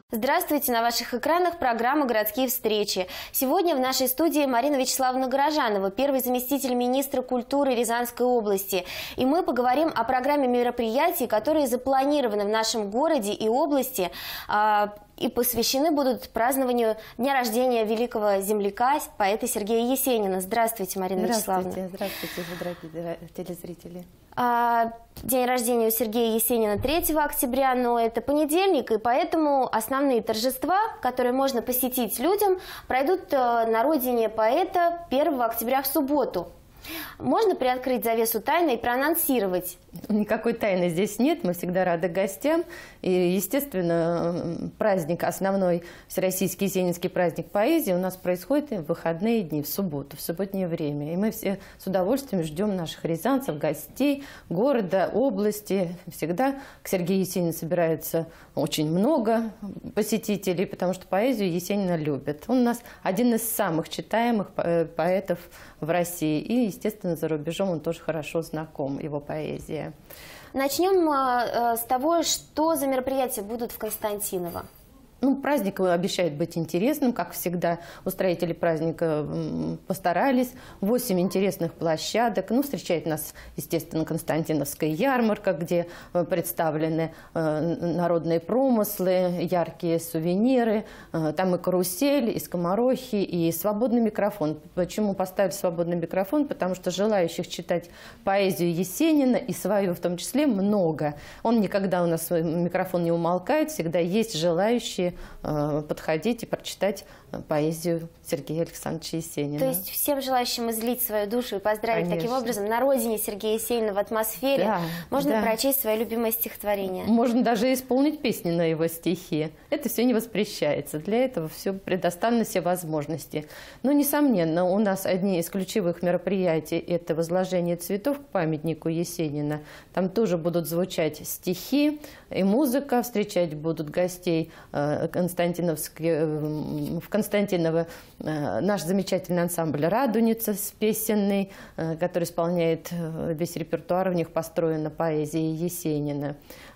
Здравствуйте! На ваших экранах программа «Городские встречи». Сегодня в нашей студии Марина Вячеславовна Горожанова, первый заместитель министра культуры Рязанской области. И мы поговорим о программе мероприятий, которые запланированы в нашем городе и области и посвящены будут празднованию дня рождения великого земляка, поэта Сергея Есенина. Здравствуйте, Марина Вячеславовна. Здравствуйте, дорогие телезрители. День рождения у Сергея Есенина 3 октября, но это понедельник, и поэтому основные торжества, которые можно посетить людям, пройдут на родине поэта 1 октября в субботу. Можно приоткрыть завесу тайны и проанонсировать? Никакой тайны здесь нет, мы всегда рады гостям. И, естественно, праздник, основной всероссийский есенинский праздник поэзии у нас происходит в выходные дни, в субботу, в субботнее время. И мы все с удовольствием ждем наших рязанцев, гостей, города, области. Всегда к Сергею Есенину собирается очень много посетителей, потому что поэзию Есенина любят. Он у нас один из самых читаемых поэтов в России. И, естественно, за рубежом он тоже хорошо знаком, его поэзия. Начнем с того, что за мероприятия будут в Константиново. Праздник обещает быть интересным, как всегда. Устроители праздника постарались. 8 интересных площадок. Встречает нас, естественно, Константиновская ярмарка, где представлены народные промыслы, яркие сувениры. Там и карусель, и скоморохи, и свободный микрофон. Почему поставили свободный микрофон? Потому что желающих читать поэзию Есенина, и свою в том числе, много. Он никогда у нас микрофон не умолкает, всегда есть желающие подходить и прочитать поэзию Сергея Александровича Есенина. То есть всем желающим излить свою душу и поздравить таким образом на родине Сергея Есенина в атмосфере можно прочесть свое любимое стихотворение. Можно даже исполнить песни на его стихи. Это все не воспрещается. Для этого все предоставлены все возможности. Но, несомненно, у нас одни из ключевых мероприятий – это возложение цветов к памятнику Есенина. Там тоже будут звучать стихи и музыка. Встречать будут гостей в Константиново наш замечательный ансамбль «Радуница» песенный, который исполняет весь репертуар, у них построен на поэзии Есенина.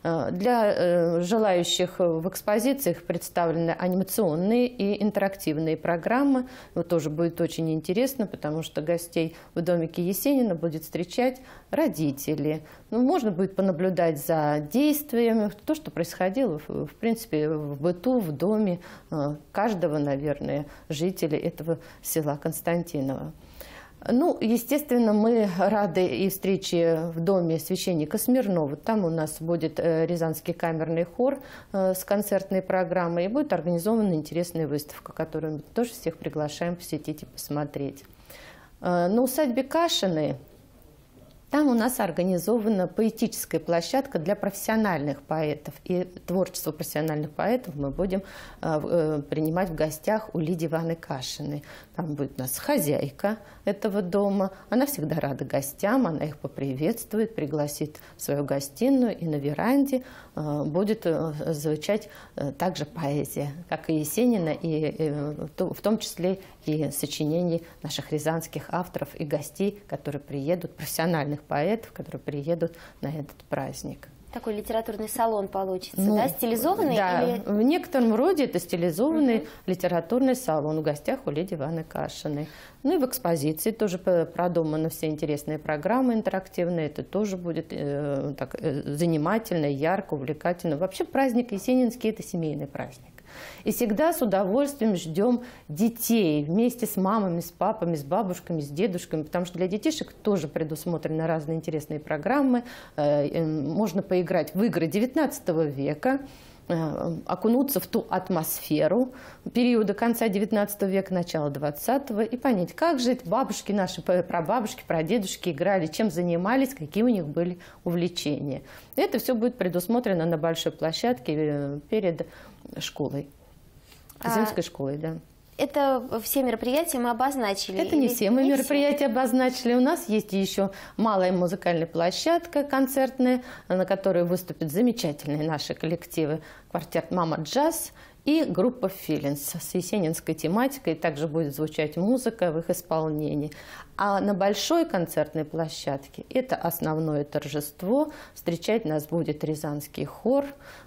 Для желающих в экспозициях представлены анимационные и интерактивные программы. Вот тоже будет очень интересно, потому что гостей в домике Есенина будет встречать родители. Можно будет понаблюдать за действиями, то, что происходило, в принципе, в быту, в доме каждого, наверное, жителя этого села Константиново. Естественно, мы рады и встрече в доме священника Смирнова. Там у нас будет Рязанский камерный хор с концертной программой. И будет организована интересная выставка, которую мы тоже всех приглашаем посетить и посмотреть. На усадьбе Кашиной там у нас организована поэтическая площадка для профессиональных поэтов. И творчество профессиональных поэтов мы будем принимать в гостях у Лидии Ивановны Кашиной. Там будет у нас хозяйка этого дома. Она всегда рада гостям, она их поприветствует, пригласит в свою гостиную. И на веранде будет звучать также поэзия, как и Есенина, и в том числе и сочинений наших рязанских авторов и гостей, которые приедут, профессиональных поэтов, которые приедут на этот праздник. Такой литературный салон получится, да? Стилизованный? Да, или... в некотором роде это стилизованный литературный салон в гостях у Лидии Ивановны Кашиной. И в экспозиции тоже продуманы все интересные программы интерактивные. Это тоже будет так занимательно, ярко, увлекательно. Вообще праздник есенинский – это семейный праздник. И всегда с удовольствием ждем детей вместе с мамами, с папами, с бабушками, с дедушками, потому что для детишек тоже предусмотрены разные интересные программы. Можно поиграть в игры XIX века, окунуться в ту атмосферу периода конца XIX века, начала XX, и понять, как же бабушки наши, прабабушки, прадедушки играли, чем занимались, какие у них были увлечения. Это все будет предусмотрено на большой площадке перед школой, земской школой, да. Это все мероприятия мы обозначили? Это не все мы мероприятия обозначили. У нас есть еще малая музыкальная площадка концертная, на которой выступят замечательные наши коллективы. Квартет «Мама Джаз» и группа «Филинс» с есенинской тематикой. Также будет звучать музыка в их исполнении. А на большой концертной площадке это основное торжество. Встречать нас будет Рязанский хор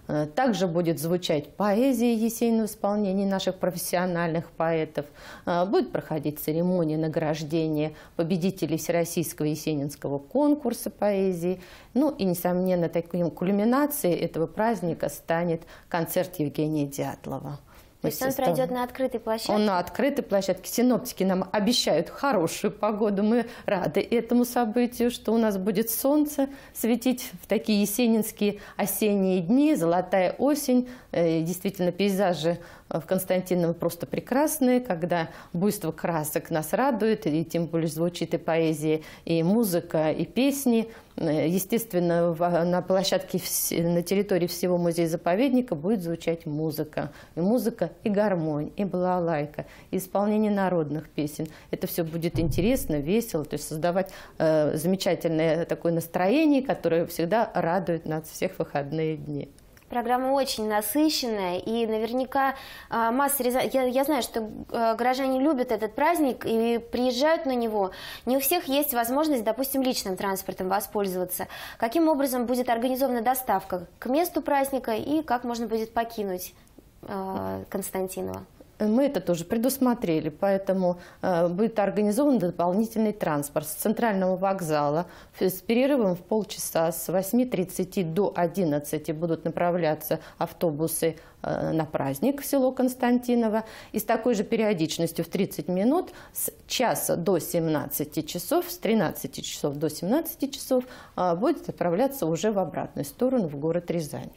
Также будет звучать поэзия Есенина в исполнении наших профессиональных поэтов. Будет проходить церемония награждения победителей Всероссийского есенинского конкурса поэзии. Ну и, несомненно, такой кульминацией этого праздника станет концерт Евгения Дятлова. То есть он пройдет на открытой площадке? Он на открытой площадке. Синоптики нам обещают хорошую погоду. Мы рады этому событию, что у нас будет солнце светить в такие есенинские осенние дни, золотая осень. Действительно, пейзажи в Константиново просто прекрасные, когда буйство красок нас радует, и тем более звучит и поэзия, и музыка, и песни. Естественно, на площадке, на территории всего музея-заповедника будет звучать музыка. И музыка, и гармонь, и балалайка, и исполнение народных песен. Это все будет интересно, весело, то есть создавать замечательное такое настроение, которое всегда радует нас всех в выходные дни. Программа очень насыщенная, и наверняка масса я знаю, что горожане любят этот праздник и приезжают на него. Не у всех есть возможность, допустим, личным транспортом воспользоваться. Каким образом будет организована доставка к месту праздника и как можно будет покинуть Константиново? Мы это тоже предусмотрели, поэтому будет организован дополнительный транспорт с центрального вокзала с перерывом в полчаса. С 8:30 до 11 будут направляться автобусы на праздник в село Константиново. И с такой же периодичностью в 30 минут с часа до 17 часов, с 13 часов до 17 часов будет отправляться уже в обратную сторону, в город Рязань.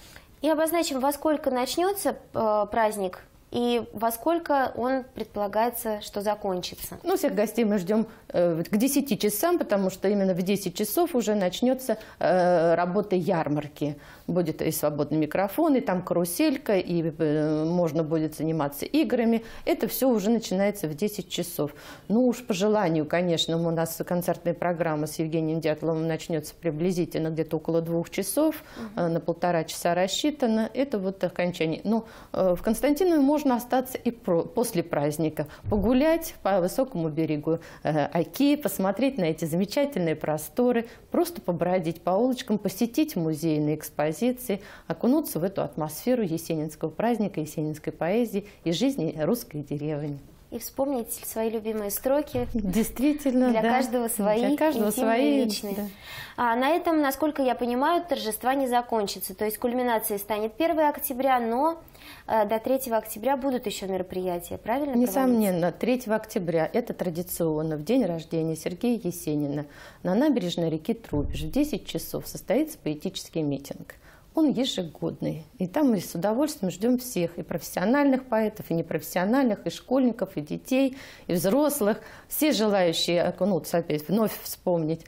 И обозначим, во сколько начнется праздник и во сколько он предполагается, что закончится? Ну, всех гостей мы ждем к 10 часам, потому что именно в 10 часов уже начнется работа ярмарки. Будет и свободный микрофон, и там каруселька, и можно будет заниматься играми. Это все уже начинается в 10 часов. Ну уж по желанию, конечно, у нас концертная программа с Евгением Дятловым начнется приблизительно где-то около 2 часов, на 1,5 часа рассчитано. Это вот окончание. Но в Константинове можно остаться и после праздника, погулять по высокому берегу Оки, посмотреть на эти замечательные просторы, просто побродить по улочкам, посетить музейные экспозиции, окунуться в эту атмосферу есенинского праздника, есенинской поэзии и жизни русской деревни. И вспомнить свои любимые строки. Действительно, для да. каждого свои, для каждого свои, личные. Да. А на этом, насколько я понимаю, торжества не закончатся. То есть кульминацией станет 1 октября, но до 3 октября будут еще мероприятия, правильно? Несомненно, 3 октября это традиционно, в день рождения Сергея Есенина, на набережной реки Трубеж в 10 часов состоится поэтический митинг. Он ежегодный. И там мы с удовольствием ждем всех, и профессиональных поэтов, и непрофессиональных, и школьников, и детей, и взрослых. Все желающие окунуться опять, вновь вспомнить,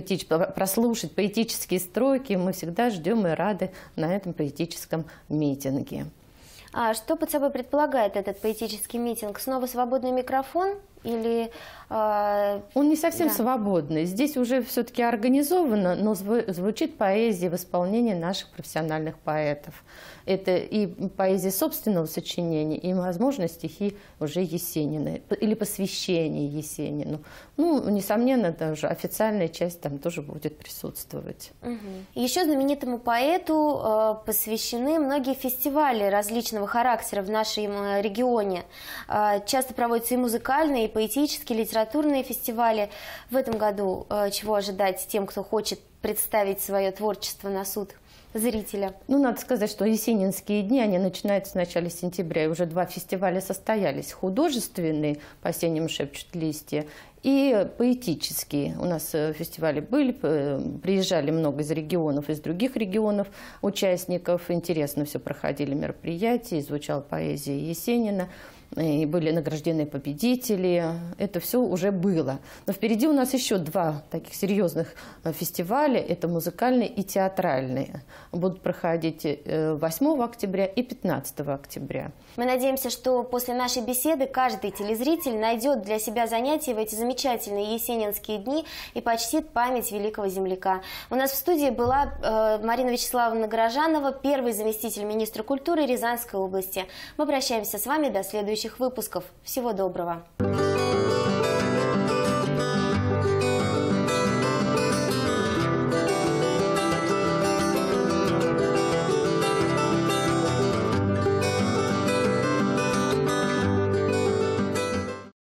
прослушать поэтические строки, мы всегда ждем и рады на этом поэтическом митинге. А что под собой предполагает этот поэтический митинг? Снова свободный микрофон? Или, он не совсем свободный. Здесь уже все-таки организовано, но звучит поэзия в исполнении наших профессиональных поэтов. Это и поэзия собственного сочинения, и, возможно, стихи уже Есенина, или посвящение Есенину. Ну, несомненно, даже официальная часть там тоже будет присутствовать. Еще знаменитому поэту посвящены многие фестивали различного характера в нашем регионе. Часто проводятся и музыкальные, и поэтические, литературные фестивали. В этом году чего ожидать тем, кто хочет представить свое творчество на суд зрителя? Ну, надо сказать, что есенинские дни, они начинаются в начале сентября, и уже 2 фестиваля состоялись. Художественный «По осеннему шепчут листья» и поэтические. У нас фестивали были, приезжали много из регионов, из других регионов участников. Интересно все проходили мероприятия, звучала поэзия Есенина. И были награждены победители. Это все уже было. Но впереди у нас еще 2 таких серьезных фестиваля. Это музыкальные и театральные. Будут проходить 8 октября и 15 октября. Мы надеемся, что после нашей беседы каждый телезритель найдет для себя занятия в эти замечательные есенинские дни и почтит память великого земляка. У нас в студии была Марина Вячеславовна Горожанова, первый заместитель министра культуры Рязанской области. Мы прощаемся с вами до следующих выпусков. Всего доброго!